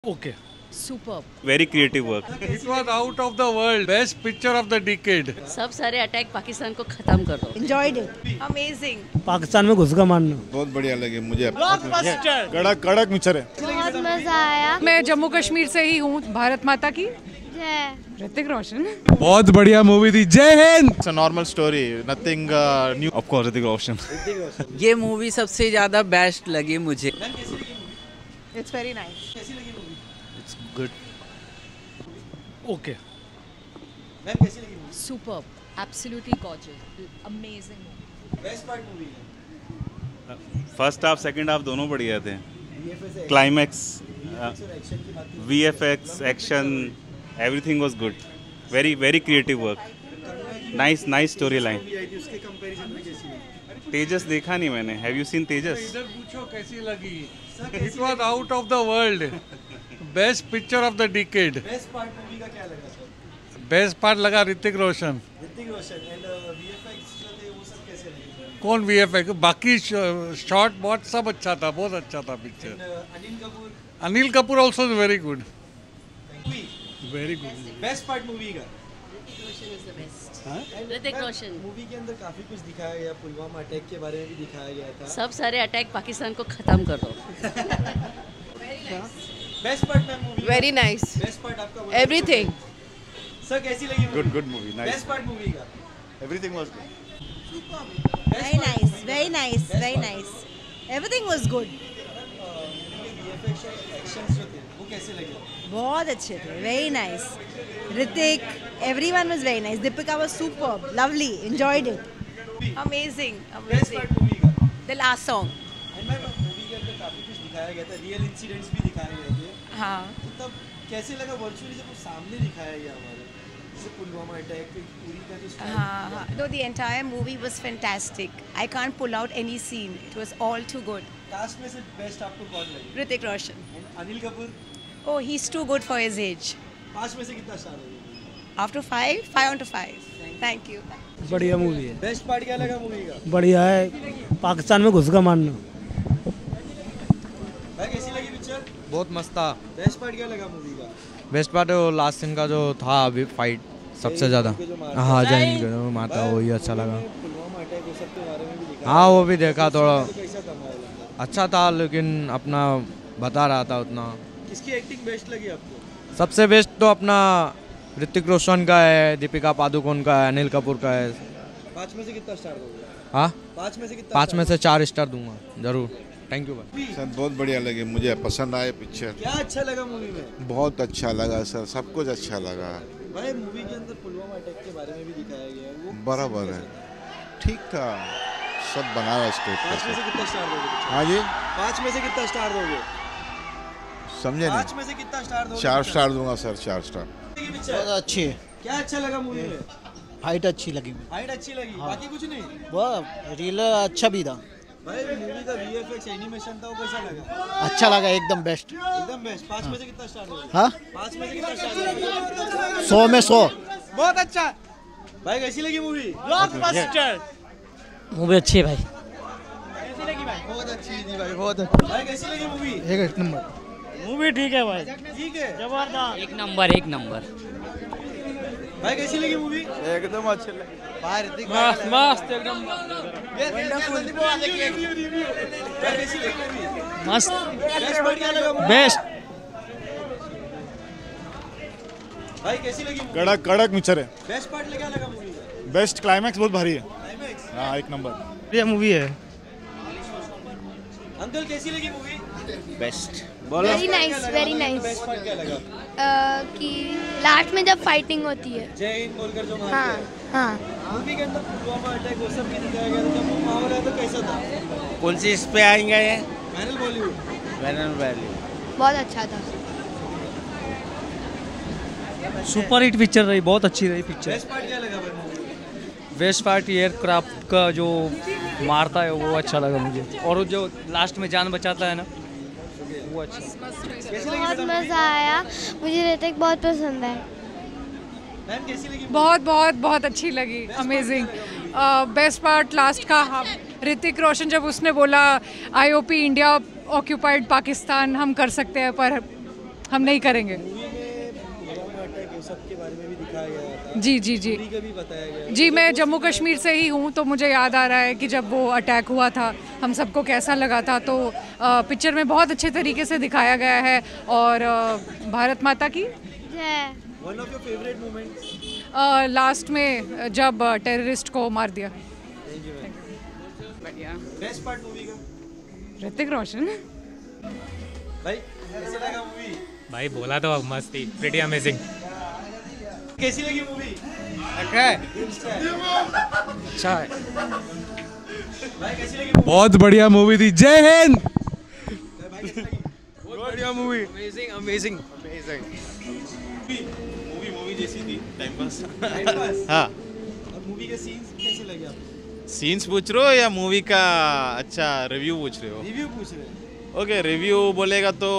Okay. Superb. Very creative work. It was out of the world. Best picture of the decade. सब सारे attack Pakistan को खत्म कर दो. Enjoyed it. Amazing. पाकिस्तान में घुस का मारना बहुत बढ़िया लगे मुझे। कड़क कड़क पिक्चर है। बहुत मजा आया। मैं जम्मू कश्मीर से ही हूँ। भारत माता की जय। ऋतिक रोशन। बहुत बढ़िया मूवी थी। जय हिंद। It's a normal story, nothing new. Of course, Hrithik Roshan. ये मूवी सबसे ज्यादा बेस्ट लगी मुझे। It's very nice. It's good. Okay. Superb. Absolutely gorgeous. Amazing. First half, second half दोनों बढ़िया थे. Climax, VFX, action, everything was good. Very very creative work. Nice storyline. तेजस देखा नहीं मैंने. Have you seen तेजस? इधर पूछो कैसी लगी. It was out of the world. Best picture of the decade. Best part movie का क्या लगा सर? Best part लगा ऋतिक रोशन. ऋतिक रोशन एंड वीएफएक्स जो थे वो सब कैसे लगे? कौन VFX? बाकी शॉट बहुत सब अच्छा था. बहुत अच्छा था picture. Anil Kapoor Anil Kapoor also is very good. Movie Very good. Best part movie का Roshan is the best. हाँ? ऋतिक रोशन. मूवी के अंदर काफी कुछ दिखाया गया, पुलवामा अटैक के बारे में भी दिखाया गया था। सब सारे अटैक पाकिस्तान को खत्म कर दो. Best part ma'am movie Very nice. Best part आपका बोलो। Everything. सर कैसी लगी movie? Good movie, nice. Best part movie का Everything was good. Very nice. Very nice. Very nice. Everything was good. VFX और एक्शंस जो थे वो कैसे लगे? बहुत अच्छे थे. Very nice. Ritik, everyone was very nice. Deepika was superb. Lovely. Enjoyed it. Amazing. Best part movie का The last song. And ma'am movie के अंदर काफी कुछ दिखाया गया था, रियल इंसिडेंट्स भी दिखाए गए थे। हाँ. तो तब कैसे लगा वर्चुअली जब वो सामने दिखाया गया हमारे, जैसे पुलवामा अटैक पूरी का जो हाँ. No, the entire movie was fantastic. I can't pull out any scene. It was all too good. Cast में से बेस्ट आपको कौन लगी? Hrithik Roshan. And Anil Kapoor Oh, he's too good for his age. 5 में से कितना स्टार होगी? After 5, 5 onto 5. Thank you. बढ़िया मूवी है. बेस्ट पार्ट क्या लगा मूवी का? बढ़िया है. पाकिस्तान में घुस का मारना. भाई कैसी लगी पिक्चर? बहुत मस्त था. बेस्ट पार्ट क्या लगा मूवी का? बेस्ट पार्ट वो लास्ट सीन का जो था अभी फाइट सबसे ज़्यादा. हाँ जैन के जो मारता वही अच्छा लगा. पुलवामा अटैक वो सब के बारे में भी दिखा. हाँ वो भी देखा थोड़ा तो कैसा था माहौल? अच्छा था लेकिन अपना बता रहा था उतना. किसकी एक्टिंग बेस्ट लगी आपको? सबसे बेस्ट तो अपना ऋतिक रोशन का है, दीपिका पादुकोण का है, अनिल कपूर का है. 5 में से कितना स्टार दोगे? हाँ 5 में से कितना? 5 में से 4 स्टार दूंगा जरूर. थैंक यू भाई. सर बहुत बढ़िया लगे मुझे, पसंद आए पिक्चर. क्या अच्छा लगा मूवी में? बहुत अच्छा लगा सर, सब कुछ अच्छा लगा. भाई मूवी के अंदर पुलवामा अटैक के बारे में भी दिखाया गया है, वो बराबर है, ठीक था, सब बनाया स्क्रिप्ट 5 में से कितना स्टार दोगे? हाँ जी 5 में से कितना स्टार दोगे? समझे 5 नहीं. में से कितना स्टार दोगे? 4 स्टार दूंगा सर, 4 स्टार. बहुत अच्छी है. क्या अच्छा लगा मूवी में? फाइट अच्छी लगी. फाइट अच्छी लगी, बाकी कुछ नहीं? वाह रील अच्छा भी था. भाई मूवी का वीएफएक्स एनिमेशन था वो कैसा लगा? अच्छा लगा. एकदम बेस्ट. एकदम बेस्ट. 5 में से कितना स्टार दोगे? हाँ 5 में से कितना स्टार दोगे? 100 में 100. बहुत अच्छा. भाई कैसी लगी मूवी? मूवी अच्छी है भाई. कैसी लगी भाई? बहुत अच्छी थी भाई, बहुत अच्छी. भाई कैसी लगी मूवी? एक नंबर मूवी. ठीक है भाई. ठीक है. जबरदस्त. एक नंबर. भाई कैसी लगी मूवी? एकदम अच्छे लगे. मस्त एकदम भाई कैसी लगी मूवी? मस्त. बेस्ट पार्ट क्या लगा मूवी? बेस्ट. भाई कैसी लगी मूवी? कड़क कड़क पिक्चर है. बेस्ट पार्ट क्या लगा मूवी का? बेस्ट. क्लाइमैक्स बहुत भारी है. क्लाइमैक्स. हाँ एक नंबर. ये मूवी है. अंकल कैसी लगी movie? Best. Very nice. Very nice. Best part क्या लगा? कि लास्ट में जब फाइटिंग होती है. जय हिंद बोलकर जो मारते हाँ हैं. हाँ. मूवी के अंदर पुलवामा अटैक वो सब भी दिखाया गया था, जब वो माहौल है तो कैसा था? कौन सी इस पे आएंगे ये? पैनल बॉलीवुड. बहुत अच्छा था. सुपर हिट पिक्चर रही. बहुत अच्छी रही पिक्चर. बेस्ट पार्ट क्या लगा भाई मूवी? बेस्ट पार्ट एयरक्राफ्ट का जो मारता है वो अच्छा लगा मुझे. और वो जो लास्ट में जान बचाता है ना वो अच्छा. बहुत मजा आया. मुझे ऋतिक बहुत पसंद है. मैम कैसी लगी? बहुत अच्छी लगी. अमेजिंग. बेस्ट पार्ट लास्ट का. ऋतिक रोशन जब उसने बोला IOP इंडिया ऑक्यूपाइड पाकिस्तान हम कर सकते हैं पर हम नहीं करेंगे। पुलवामा अटैक वो सब के बारे में भी दिखाया गया था। जी जी जी का भी बताया गया। जी, मैं जम्मू कश्मीर से ही हूँ, तो मुझे याद आ रहा है कि जब वो अटैक हुआ था हम सबको कैसा लगा था। तो पिक्चर में बहुत अच्छे तरीके से दिखाया गया है। और भारत माता की one of your favourite moments? Last में जब टेररिस्ट को मार दिया। Thank you ma'am. बढ़िया। बेस्ट पार्ट मूवी का? ऋतिक रोशन। भाई कैसा लगा मूवी? भाई बोला तो मस्त थी, प्रीटी अमेजिंग। कैसी लगी मूवी? अच्छा है। भाई कैसी लगी? बहुत बढ़िया मूवी थी। जय हिंद। बहुत बढ़िया movie. Amazing amazing amazing. Movie जैसी थी, टाइम पास। हाँ। अब मूवी के सीन्स कैसे लगे आपको? सीन्स पूछ रहे हो या मूवी का अच्छा रिव्यू पूछ रहे हो? रिव्यू पूछ रहे हैं। ओके, रिव्यू बोलेगा तो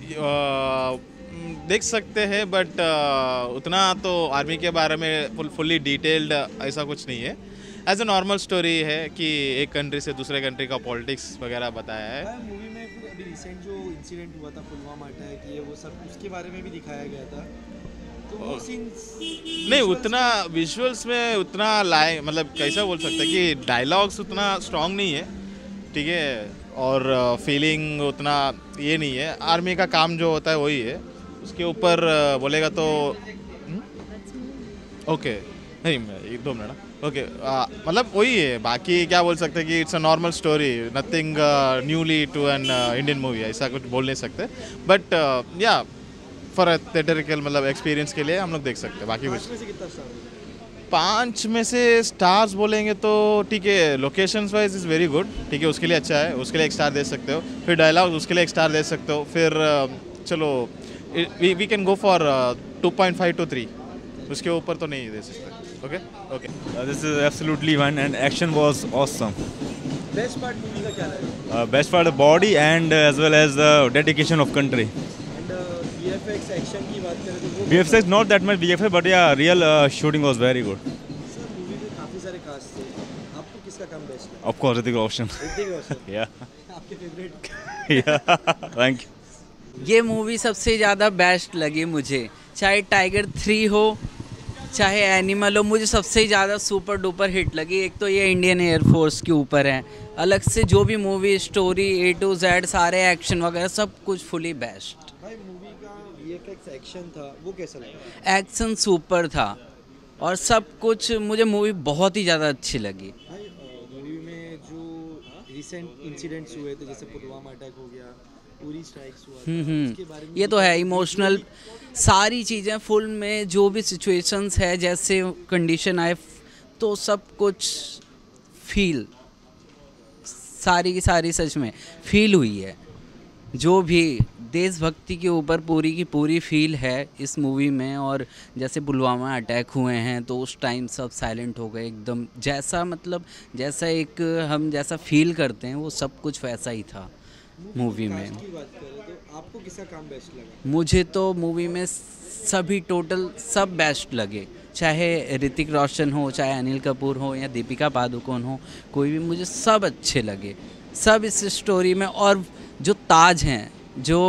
देख सकते हैं, बट उतना तो आर्मी के बारे में फुल्ली डिटेल्ड ऐसा कुछ नहीं है। एज अ नॉर्मल स्टोरी है कि एक कंट्री से दूसरे कंट्री का पॉलिटिक्स वगैरह बताया है। मूवी में फिर अभी रिसेंट जो इंसिडेंट हुआ था पुलवामा अटैक, ये वो सब उसके बारे में भी दिखाया गया था। तो वो सीन्स नहीं, उतना विजुअल्स में उतना मतलब कैसा बोल सकते हैं कि डायलॉग्स उतना स्ट्रॉन्ग नहीं है, ठीक है, और फीलिंग उतना ये नहीं है। आर्मी का काम जो होता है वही है, उसके ऊपर बोलेगा तो ओके नहीं, 1-2 मिनट। ओके, मतलब वही है। बाकी क्या बोल सकते हैं कि it's a normal story, nothing newly to an Indian movie, ऐसा कुछ बोल नहीं सकते। बट या फॉर थिएटरिकल मतलब एक्सपीरियंस के लिए हम लोग देख सकते हैं। बाकी कुछ 5 में से कितना स्टार? 5 में से स्टार्स बोलेंगे तो ठीक है, locations wise is very good, ठीक है, उसके लिए अच्छा है, उसके लिए 1 स्टार दे सकते हो। फिर डायलॉग उसके लिए 1 स्टार दे सकते हो। फिर चलो we can go for 2.5 to 3, उसके ऊपर तो नहीं दे सकते। Okay okay, this is absolutely one and action was awesome. Best part movie का क्या लगा? Best part body and as well as the dedication of country. And VFX action की बात करें तो वो VFX not that much VFX, but yeah real shooting was very good. Sir movie में काफी सारे कास्ट थे, आपको किसका काम बेस्ट लगा? Of course Hrithik Roshan. ऋतिक रोशन। या आपके फेवरेट? या थैंक यू। ये मूवी सबसे ज़्यादा बेस्ट लगी मुझे, चाहे टाइगर 3 हो चाहे एनिमल हो, मुझे सबसे ज़्यादा सुपर डुपर हिट लगी। एक तो ये इंडियन एयरफोर्स के ऊपर है, अलग से जो भी movie story A to Z सारे एक्शन वगैरह सब कुछ फुली बेस्ट। भाई मूवी का VFX एक्शन था वो कैसा लगा? एक्शन सुपर था और सब कुछ, मुझे मूवी बहुत ही ज़्यादा अच्छी लगी। भाई मूवी में जो रिसेंट इंसिडेंट्स हुए थे, जैसे पुलवामा अटैक हो गया, पूरी स्ट्राइक्स हुआ था, उसके बारे में ये तो है इमोशनल सारी चीज़ें फुल में, जो भी सिचुएशंस है जैसे कंडीशन आए तो सब कुछ फील, सारी की सारी सच में फील हुई है। जो भी देशभक्ति के ऊपर पूरी की पूरी फील है इस मूवी में। और जैसे पुलवामा अटैक हुए हैं तो उस टाइम सब साइलेंट हो गए एकदम, जैसा मतलब जैसा एक हम जैसा फील करते हैं वो सब कुछ वैसा ही था मूवी में। की बात करें तो आपको किसका काम बेस्ट लगा? मुझे तो मूवी में सभी टोटल सब बेस्ट लगे, चाहे ऋतिक रोशन हो, चाहे अनिल कपूर हो या दीपिका पादुकोण हो, कोई भी, मुझे सब अच्छे लगे सब इस स्टोरी में। और जो ताज हैं, जो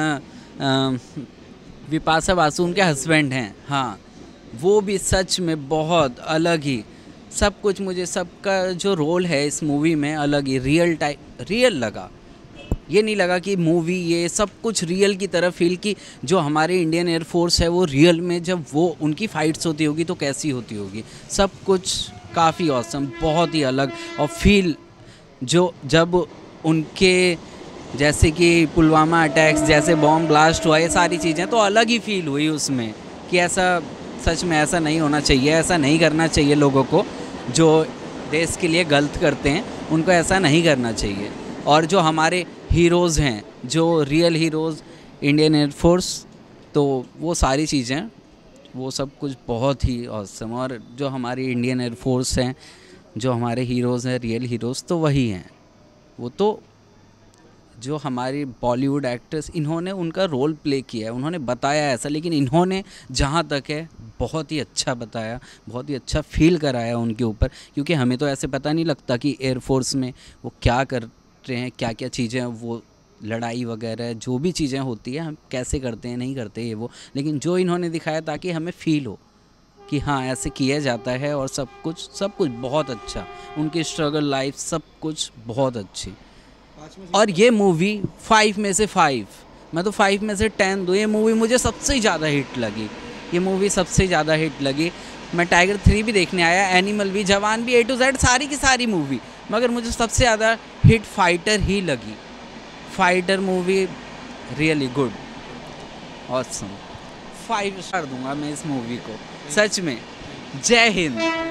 विपाशा बासु उनके हस्बैंड हैं, हाँ, वो भी सच में बहुत अलग ही सब कुछ, मुझे सबका जो रोल है इस मूवी में अलग ही रियल लगा। ये नहीं लगा कि मूवी ये सब कुछ रियल की तरह फील की, जो हमारे इंडियन एयरफोर्स है वो रियल में जब वो उनकी फ़ाइट्स होती होगी तो कैसी होती होगी, सब कुछ काफ़ी ऑसम, बहुत ही अलग। और फील जो जब उनके जैसे कि पुलवामा अटैक्स, जैसे बॉम्ब ब्लास्ट हुआ, ये सारी चीज़ें तो अलग ही फील हुई उसमें कि ऐसा सच में ऐसा नहीं होना चाहिए, ऐसा नहीं करना चाहिए लोगों को, जो देश के लिए गलत करते हैं उनको ऐसा नहीं करना चाहिए। और जो हमारे हीरोज़ हैं, जो रियल हीरोज़ इंडियन एयरफोर्स, तो वो सारी चीज़ें वो सब कुछ बहुत ही ऑसम। और जो हमारी इंडियन एयरफोर्स हैं, जो हमारे हीरोज़ हैं, रियल हीरोज़ तो वही हैं। वो तो जो हमारी बॉलीवुड एक्टर्स, इन्होंने उनका रोल प्ले किया है, उन्होंने बताया ऐसा, लेकिन इन्होंने जहाँ तक है बहुत ही अच्छा बताया, बहुत ही अच्छा फील कराया उनके ऊपर। क्योंकि हमें तो ऐसे पता नहीं लगता कि एयरफोर्स में वो क्या कर रहे हैं, क्या क्या चीज़ें वो लड़ाई वगैरह जो भी चीज़ें होती है हम कैसे करते हैं नहीं करते ये वो, लेकिन जो इन्होंने दिखाया ताकि हमें फील हो कि हाँ ऐसे किया जाता है, और सब कुछ बहुत अच्छा, उनकी स्ट्रगल लाइफ सब कुछ बहुत अच्छी। और ये मूवी 5 में से 5, मैं तो 5 में से 10 दूँ। ये मूवी मुझे सबसे ज़्यादा हिट लगी, ये मूवी सबसे ज़्यादा हिट लगी। मैं टाइगर 3 भी देखने आया, एनिमल भी, जवान भी, A to Z सारी की सारी मूवी, मगर मुझे सबसे ज़्यादा हिट फाइटर ही लगी। Fighter movie really good, awesome, 5 star दूंगा मैं इस मूवी को, सच में। जय हिंद।